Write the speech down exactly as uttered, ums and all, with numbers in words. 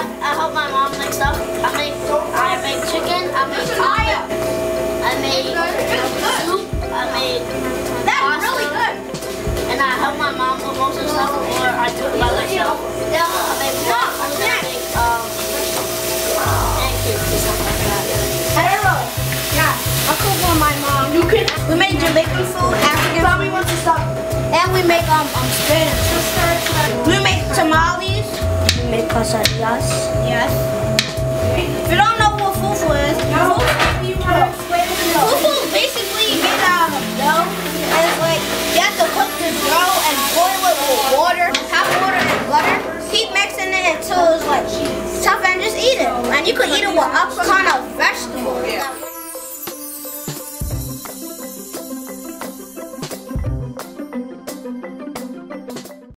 I, I help my mom make stuff. I make I make chicken. I make pie. I made soup. I made That's pasta. really good. And I help my mom with most of the stuff, or I do it by myself. I make waffles. I make um pancakes or something like that. Arrow. Yeah. I cook with my mom. You can. We make Jamaican food, African. Tell me what to stop. And we make um um spinach. We make tamales. We make quesadillas. Yes. If you don't know what fufu is, no. Fufu is basically made out of dough, and it's like you have to cook the dough and boil it with water, hot water and butter. Keep mixing it until it's like tough, and just eat it. And you can eat it with all kind of vegetables.